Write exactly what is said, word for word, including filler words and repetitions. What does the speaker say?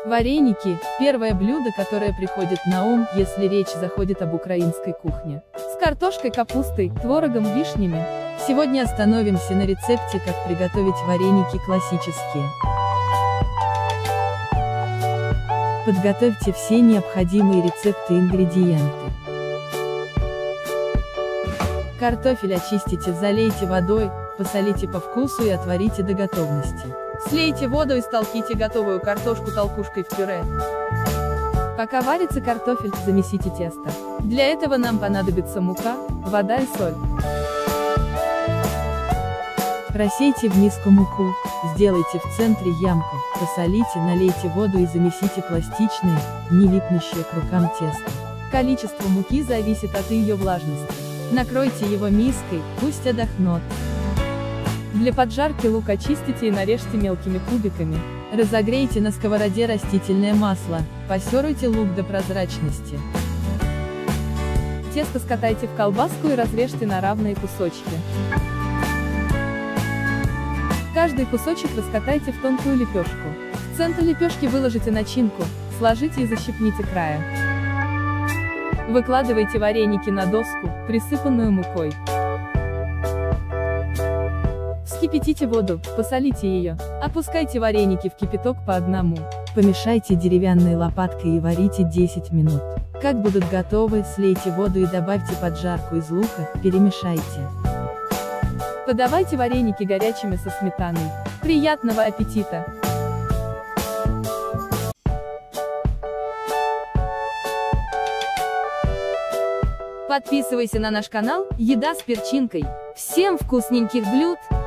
Вареники – первое блюдо, которое приходит на ум, если речь заходит об украинской кухне. С картошкой, капустой, творогом, вишнями. Сегодня остановимся на рецепте, как приготовить вареники классические. Подготовьте все необходимые рецепты и ингредиенты. Картофель очистите, залейте водой, посолите по вкусу и отварите до готовности. Слейте воду и столкните готовую картошку толкушкой в пюре. Пока варится картофель, замесите тесто. Для этого нам понадобится мука, вода и соль. Просейте в миску муку, сделайте в центре ямку, посолите, налейте воду и замесите пластичное, не липнущее к рукам тесто. Количество муки зависит от ее влажности. Накройте его миской, пусть отдохнет. Для поджарки лук очистите и нарежьте мелкими кубиками. Разогрейте на сковороде растительное масло, пассеруйте лук до прозрачности. Тесто скатайте в колбаску и разрежьте на равные кусочки. Каждый кусочек раскатайте в тонкую лепешку. В центр лепешки выложите начинку, сложите и защипните края. Выкладывайте вареники на доску, присыпанную мукой. Вскипятите воду, посолите ее, опускайте вареники в кипяток по одному. Помешайте деревянной лопаткой и варите десять минут. Как будут готовы, слейте воду и добавьте поджарку из лука, перемешайте. Подавайте вареники горячими со сметаной. Приятного аппетита! Подписывайся на наш канал «Еда с перчинкой». Всем вкусненьких блюд!